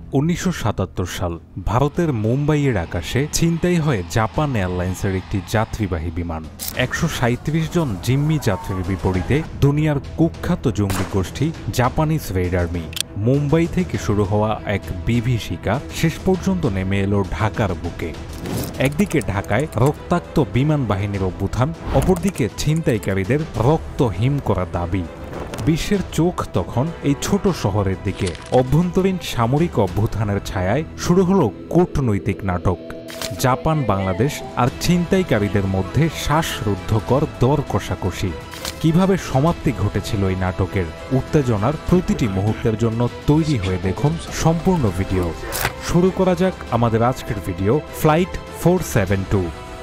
1977 সাল ভারতের মুম্বাইয়ের আকাশে ছিনতাই হয় জাপান এয়ারলাইন্সের একটি যাত্রীবাহী বিমান। 137 জন জিম্মি যাত্রীর বিপরীতে দুনিয়ার কুখ্যাত জঙ্গি গোষ্ঠী জাপানিজ রেড আর্মি। মুম্বাই থেকে শুরু হওয়া এক বিভীষিকা শেষ পর্যন্ত নেমে এলো ঢাকার বুকে। একদিকে ঢাকায় রক্তাক্ত বিমান বাহিনীর অভ্যুত্থান, অপরদিকে ছিনতাইকারীদের রক্ত হিম করা দাবি। বিশ্বের চোখ তখন এই ছোট শহরের দিকে। অভ্যন্তরীণ সামরিক অভ্যুত্থানের ছায়ায় শুরু হলো কূটনৈতিক নাটক। জাপান, বাংলাদেশ আর ছিনতাইকারীদের মধ্যে শ্বাসরুদ্ধকর দর কষাকষি। কিভাবে সমাপ্তি ঘটেছিল এই নাটকের, উত্তেজনার প্রতিটি মুহূর্তের জন্য তৈরি হয়ে দেখুন সম্পূর্ণ ভিডিও। শুরু করা যাক আমাদের আজকের ভিডিও, ফ্লাইট 472।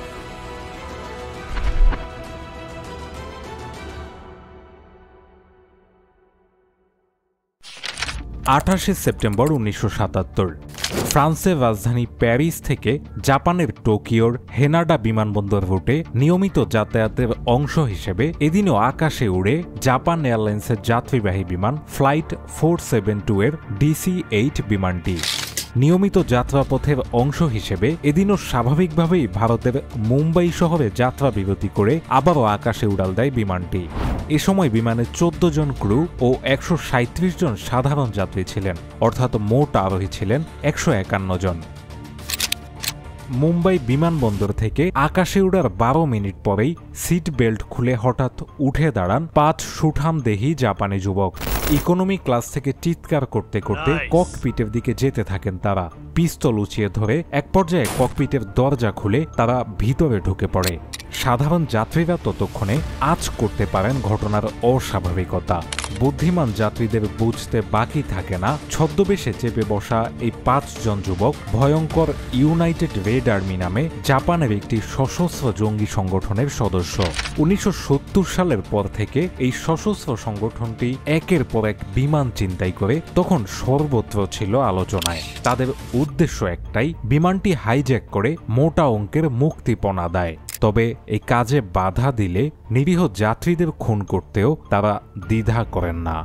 28 সেপ্টেম্বর 1977 ফ্রান্সের রাজধানী প্যারিস থেকে জাপানের টোকিওর হেনাডা বিমানবন্দর রুটে নিয়মিত যাতায়াতের অংশ হিসেবে এদিনও আকাশে উড়ে জাপান এয়ারলাইন্সের যাত্রীবাহী বিমান ফ্লাইট 472 এর DC-8 বিমানটি। নিয়মিত যাত্রাপথের অংশ হিসেবে এদিনও স্বাভাবিকভাবেই ভারতের মুম্বাই শহরে যাত্রা বিরতি করে আবারও আকাশে উড়াল দেয় বিমানটি। এ সময় বিমানে 14 জন ক্রু ও 137 জন সাধারণ যাত্রী ছিলেন, অর্থাৎ মোট আরোহী ছিলেন 151 জন। মুম্বাই বিমানবন্দর থেকে আকাশে উড়ার 12 মিনিট পরেই সিট বেল্ট খুলে হঠাৎ উঠে দাঁড়ান 5 সুঠামদেহী জাপানি যুবক। ইকোনমি ক্লাস থেকে চিৎকার করতে করতে ককপিটের দিকে যেতে থাকেন তারা। পিস্তল উঁচিয়ে ধরে এক পর্যায়ে ককপিটের দরজা খুলে তারা ভিতরে ঢুকে পড়ে। সাধারণ যাত্রীরা ততক্ষণে আঁচ করতে পারেন ঘটনার অস্বাভাবিকতা। বুদ্ধিমান যাত্রীদের বুঝতে বাকি থাকে না ছদ্মবেশে চেপে বসা এই 5 জন যুবক ভয়ঙ্কর ইউনাইটেড রেড আর্মি নামে জাপানের একটি সশস্ত্র জঙ্গি সংগঠনের সদস্য। 1970 সালের পর থেকে এই সশস্ত্র সংগঠনটি একের পর এক বিমান ছিনতাই করে তখন সর্বত্র ছিল আলোচনায়। তাদের উদ্দেশ্য একটাই, বিমানটি হাইজ্যাক করে মোটা অঙ্কের মুক্তিপণ আদায়। তবে এই কাজে বাধা দিলে নিরীহ যাত্রীদের খুন করতেও তারা দ্বিধা করেন না।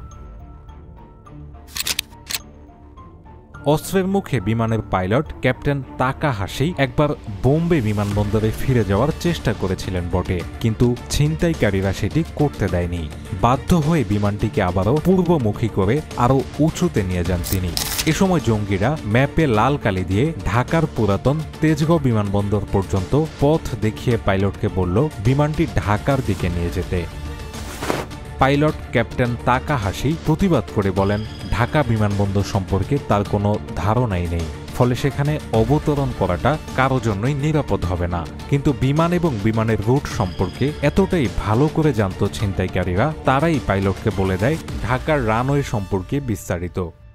অস্ত্রের মুখে বিমানের পাইলট ক্যাপ্টেন তাকাহাশি একবার বোম্বে বিমানবন্দরে ফিরে যাওয়ার চেষ্টা করেছিলেন বটে, কিন্তু ছিনতাইকারীরা সেটি করতে দেয়নি। বাধ্য হয়ে বিমানটিকে আবারও পূর্বমুখী করে আরও উঁচুতে নিয়ে যান তিনি। এ সময় জঙ্গিরা ম্যাপে লাল কালি দিয়ে ঢাকার পুরাতন তেজগাঁও বিমানবন্দর পর্যন্ত পথ দেখিয়ে পাইলটকে বলল বিমানটি ঢাকার দিকে নিয়ে যেতে। পাইলট ক্যাপ্টেন তাকাহাশি প্রতিবাদ করে বলেন ঢাকা বিমানবন্দর সম্পর্কে তার কোনো ধারণাই নেই, ফলে সেখানে অবতরণ করাটা কারো জন্যই নিরাপদ হবে না। কিন্তু বিমান এবং বিমানের রুট সম্পর্কে এতটাই ভালো করে জানত ছিনতাইকারীরা, তারাই পাইলটকে বলে দেয় ঢাকার রানওয়ে সম্পর্কে বিস্তারিত।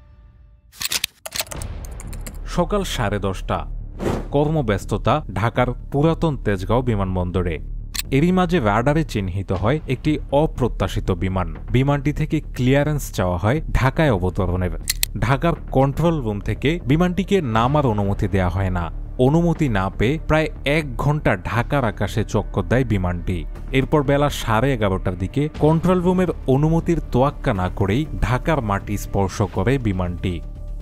সকাল 10:30, কর্মব্যস্ততা ঢাকার পুরাতন তেজগাঁও বিমানবন্দরে। এরই মাঝে রাডারে চিহ্নিত হয় একটি অপ্রত্যাশিত বিমান। বিমানটি থেকে ক্লিয়ারেন্স চাওয়া হয় ঢাকায় অবতরণের। ঢাকার কন্ট্রোল রুম থেকে বিমানটিকে নামার অনুমতি দেয়া হয় না। অনুমতি না পেয়ে প্রায় 1 ঘন্টা ঢাকার আকাশে চক্কর দেয় বিমানটি। এরপর বেলা 11:30টার দিকে কন্ট্রোল রুমের অনুমতির তোয়াক্কা না করেই ঢাকার মাটি স্পর্শ করে বিমানটি।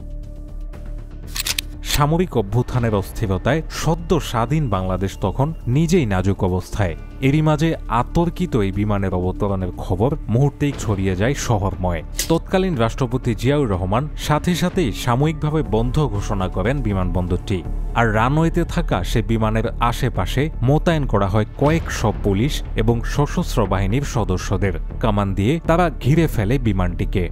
সামরিক অভ্যুত্থানের অস্থিরতায় সদ্য স্বাধীন বাংলাদেশ তখন নিজেই নাজুক অবস্থায়। এরই মাঝে আতর্কিত এই বিমানের অবতরণের খবর মুহূর্তেই ছড়িয়ে যায় শহরময়। তৎকালীন রাষ্ট্রপতি জিয়াউর রহমান সাথে সাথেই সাময়িকভাবে বন্ধ ঘোষণা করেন বিমানবন্দরটি। আর রানওয়েতে থাকা সে বিমানের আশেপাশে মোতায়েন করা হয় কয়েকশো পুলিশ এবং সশস্ত্র বাহিনীর সদস্যদের। কামান দিয়ে তারা ঘিরে ফেলে বিমানটিকে।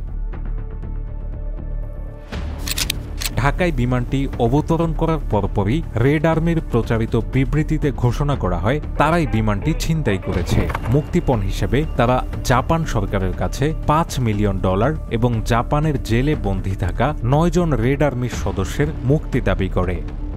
ঢাকায় বিমানটি অবতরণ করার পরপরই রেড আর্মির প্রচারিত বিবৃতিতে ঘোষণা করা হয় তারাই বিমানটি ছিনতাই করেছে। মুক্তিপণ হিসেবে তারা জাপান সরকারের কাছে $5 মিলিয়ন এবং জাপানের জেলে বন্দী থাকা 9 জন রেড আর্মির সদস্যের মুক্তি দাবি করে।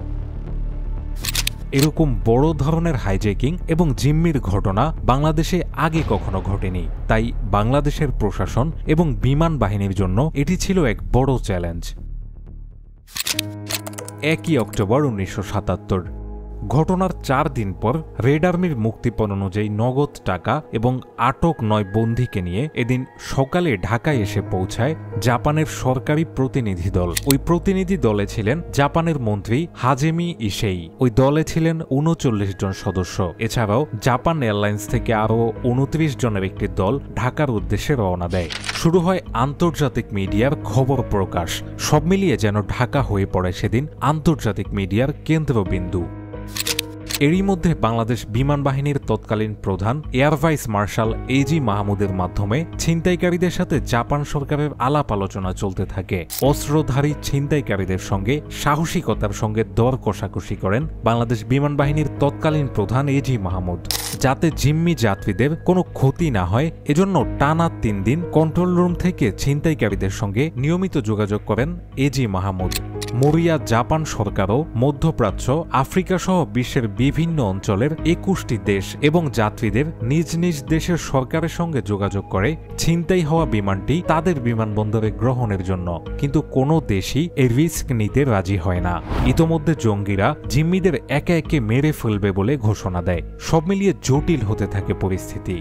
এরকম বড় ধরনের হাইজ্যাকিং এবং জিম্মির ঘটনা বাংলাদেশে আগে কখনো ঘটেনি। তাই বাংলাদেশের প্রশাসন এবং বিমান বাহিনীর জন্য এটি ছিল এক বড় চ্যালেঞ্জ। 1 অক্টোবর 1977 ঘটনার 4 দিন পর রেড আর্মির মুক্তিপণ অনুযায়ী নগদ টাকা এবং আটক 9 বন্দীকে নিয়ে এদিন সকালে ঢাকায় এসে পৌঁছায় জাপানের সরকারি প্রতিনিধি দল। ওই প্রতিনিধি দলে ছিলেন জাপানের মন্ত্রী হাজেমি ইসেই। ওই দলে ছিলেন 39 জন সদস্য। এছাড়াও জাপান এয়ারলাইন্স থেকে আরও 29 জনের একটি দল ঢাকার উদ্দেশ্যে রওনা দেয়। শুরু হয় আন্তর্জাতিক মিডিয়ার খবর প্রকাশ। সব মিলিয়ে যেন ঢাকা হয়ে পড়ে সেদিন আন্তর্জাতিক মিডিয়ার কেন্দ্রবিন্দু। এরই মধ্যে বাংলাদেশ বিমান বাহিনীর তৎকালীন প্রধান এয়ার ভাইস মার্শাল এজি মাহমুদের মাধ্যমে ছিনতাইকারীদের সাথে জাপান সরকারের আলাপ আলোচনা চলতে থাকে। অস্ত্রধারী ছিনতাইকারীদের সঙ্গে সাহসিকতার সঙ্গে দর কষাকষি করেন বাংলাদেশ বিমান বাহিনীর তৎকালীন প্রধান এজি মাহমুদ। যাতে জিম্মি যাত্রীদের কোনো ক্ষতি না হয় এজন্য টানা 3 দিন কন্ট্রোল রুম থেকে ছিনতাইকারীদের সঙ্গে নিয়মিত যোগাযোগ করেন এজি মাহমুদ। মরিয়া জাপান সরকারও মধ্যপ্রাচ্য, আফ্রিকা সহ বিশ্বের বিভিন্ন অঞ্চলের 21টি দেশ এবং যাত্রীদের নিজ নিজ দেশের সরকারের সঙ্গে যোগাযোগ করে ছিনতাই হওয়া বিমানটি তাদের বিমানবন্দরে গ্রহণের জন্য। কিন্তু কোনো দেশই এই রিস্ক নিতে রাজি হয় না। ইতোমধ্যে জঙ্গিরা জিম্মিদের একে একে মেরে ফেলবে বলে ঘোষণা দেয়। সব মিলিয়ে জটিল হতে থাকে পরিস্থিতি।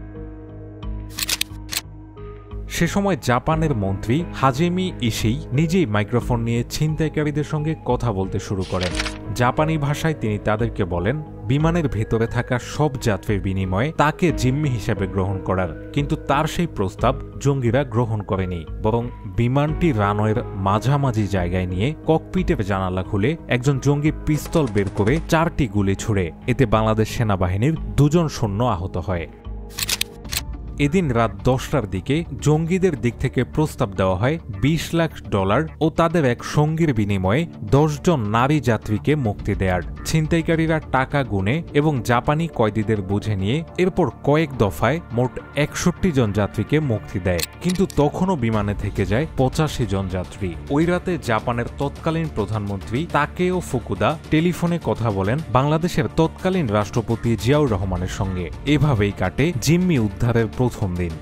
সে সময় জাপানের মন্ত্রী হাজেমি ইসেই নিজেই মাইক্রোফোন নিয়ে ছিনতাইকারীদের সঙ্গে কথা বলতে শুরু করেন। জাপানি ভাষায় তিনি তাদেরকে বলেন বিমানের ভেতরে থাকা সব যাত্রীর বিনিময়ে তাকে জিম্মি হিসেবে গ্রহণ করার। কিন্তু তার সেই প্রস্তাব জঙ্গিরা গ্রহণ করেনি, বরং বিমানটি রানওয়ের মাঝামাঝি জায়গায় নিয়ে ককপিটের জানালা খুলে একজন জঙ্গি পিস্তল বের করে 4টি গুলি ছুড়ে। এতে বাংলাদেশ সেনাবাহিনীর 2 জন সৈন্য আহত হয়। এদিন রাত 10টার দিকে জঙ্গিদের দিক থেকে প্রস্তাব দেওয়া হয় $20 লাখ ও তাদের এক সঙ্গীর বিনিময়ে 10 জন নারী যাত্রীকে মুক্তি দেয়ার। ছিনতাইকারীরা টাকা গুনে এবং জাপানি কয়েদিদের বুঝে নিয়ে এরপর কয়েক দফায় মোট 61 জন যাত্রীকে মুক্তি দেয়। কিন্তু তখনও বিমানে থেকে যায় 85 জন যাত্রী। ওই রাতে জাপানের তৎকালীন প্রধানমন্ত্রী তাকেও ফুকুদা টেলিফোনে কথা বলেন বাংলাদেশের তৎকালীন রাষ্ট্রপতি জিয়াউর রহমানের সঙ্গে। এভাবেই কাটে জিম্মি উদ্ধারের প্রথম দিন।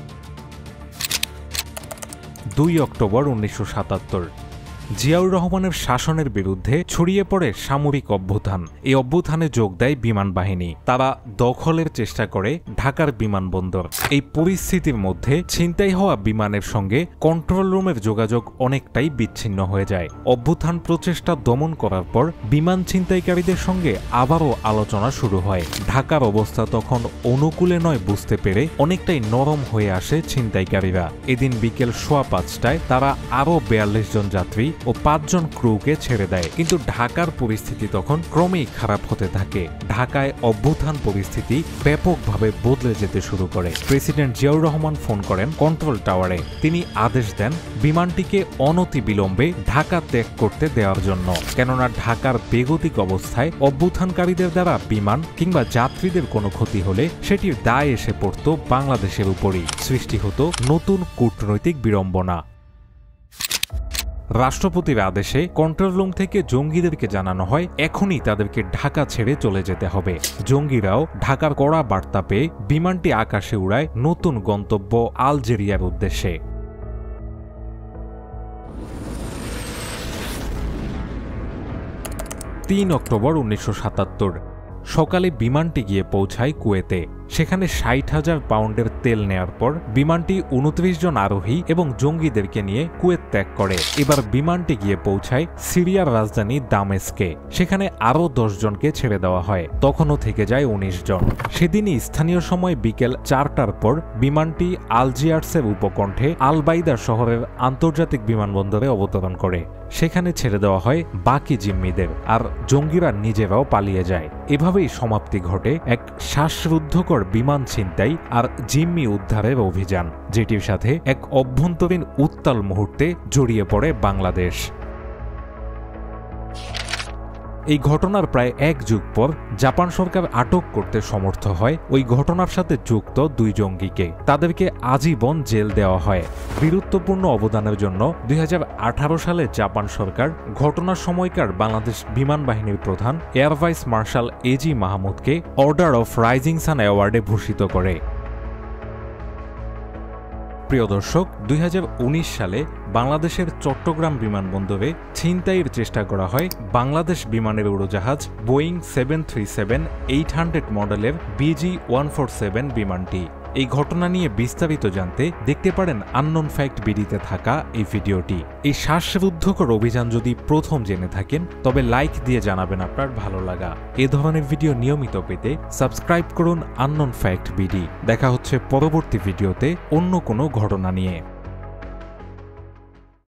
2 অক্টোবর 1977 জিয়াউর রহমানের শাসনের বিরুদ্ধে ছড়িয়ে পড়ে সামরিক অভ্যুত্থান। এই অভ্যুত্থানে যোগ দেয় বিমান বাহিনী। তারা দখলের চেষ্টা করে ঢাকার বিমানবন্দর। এই পরিস্থিতির মধ্যে ছিনতাই হওয়া বিমানের সঙ্গে কন্ট্রোল রুমের যোগাযোগ অনেকটাই বিচ্ছিন্ন হয়ে যায়। অভ্যুত্থান প্রচেষ্টা দমন করার পর বিমান ছিনতাইকারীদের সঙ্গে আবারও আলোচনা শুরু হয়। ঢাকার অবস্থা তখন অনুকূলে নয় বুঝতে পেরে অনেকটাই নরম হয়ে আসে ছিনতাইকারীরা। এদিন বিকেল 5:15টায় তারা আরও 42 জন যাত্রী ও 5 জন ক্রুকে ছেড়ে দেয়। কিন্তু ঢাকার পরিস্থিতি তখন ক্রমেই খারাপ হতে থাকে। ঢাকায় অভ্যুত্থান পরিস্থিতি ব্যাপকভাবে বদলে যেতে শুরু করে। প্রেসিডেন্ট জিয়াউর রহমান ফোন করেন কন্ট্রোল টাওয়ারে। তিনি আদেশ দেন বিমানটিকে অনতিবিলম্বে ঢাকা ত্যাগ করতে দেওয়ার জন্য। কেননা ঢাকার বেগতিক অবস্থায় অভ্যুত্থানকারীদের দ্বারা বিমান কিংবা যাত্রীদের কোনো ক্ষতি হলে সেটির দায় এসে পড়ত বাংলাদেশের উপরই। সৃষ্টি হতো নতুন কূটনৈতিক বিড়ম্বনা। রাষ্ট্রপতির আদেশে কন্ট্রোল রুম থেকে জঙ্গিদেরকে জানানো হয় এখনই তাদেরকে ঢাকা ছেড়ে চলে যেতে হবে। জঙ্গিরাও ঢাকার কড়া বার্তা পেয়ে বিমানটি আকাশে উড়ায় নতুন গন্তব্য আলজেরিয়ার উদ্দেশ্যে। 3 অক্টোবর 1977 সকালে বিমানটি গিয়ে পৌঁছায় কুয়েতে। সেখানে 60,000 পাউন্ডের তেল নেয়ার পর বিমানটি 29 জন আরোহী এবং জঙ্গিদেরকে নিয়ে কুয়েত ত্যাগ করে। এবার বিমানটি গিয়ে পৌঁছায় সিরিয়ার রাজধানী দামেস্কে। সেখানে আরও 10 জনকে ছেড়ে দেওয়া হয়। তখনও থেকে যায় 19 জন। সেদিনই স্থানীয় সময় বিকেল 4টার পর বিমানটি আলজিয়ার্সের উপকণ্ঠে আলবাইদা শহরের আন্তর্জাতিক বিমানবন্দরে অবতরণ করে। সেখানে ছেড়ে দেওয়া হয় বাকি জিম্মিদের, আর জঙ্গিরা নিজেরাও পালিয়ে যায়। এভাবেই সমাপ্তি ঘটে এক শ্বাসরুদ্ধকর বিমান ছিনতাই আর জিম্মি উদ্ধারের অভিযান, যেটির সাথে এক অভ্যন্তরীণ উত্তাল মুহূর্তে জড়িয়ে পড়ে বাংলাদেশ। এই ঘটনার প্রায় 1 যুগ পর জাপান সরকার আটক করতে সমর্থ হয় ওই ঘটনার সাথে যুক্ত 2 জঙ্গিকে। তাদেরকে আজীবন জেল দেওয়া হয়। বীরত্বপূর্ণ অবদানের জন্য 2018 সালে জাপান সরকার ঘটনার সময়কার বাংলাদেশ বিমান বাহিনীর প্রধান এয়ার ভাইস মার্শাল এজি মাহমুদকে অর্ডার অফ রাইজিং সান অ্যাওয়ার্ডে ভূষিত করে। প্রিয় দর্শক, 2019 সালে বাংলাদেশের চট্টগ্রাম বিমানবন্দরে ছিনতাইয়ের চেষ্টা করা হয় বাংলাদেশ বিমানের উড়োজাহাজ বোয়িং 737-800 মডেলের BG-147 বিমানটি। এই ঘটনা নিয়ে বিস্তারিত জানতে দেখতে পারেন আননোন ফ্যাক্ট বিডিতে থাকা এই ভিডিওটি। এই শ্বাসরুদ্ধকর অভিযান যদি প্রথম জেনে থাকেন তবে লাইক দিয়ে জানাবেন আপনার ভালো লাগা। এ ধরনের ভিডিও নিয়মিত পেতে সাবস্ক্রাইব করুন আননোন ফ্যাক্ট বিডি। দেখা হচ্ছে পরবর্তী ভিডিওতে অন্য কোনো ঘটনা নিয়ে।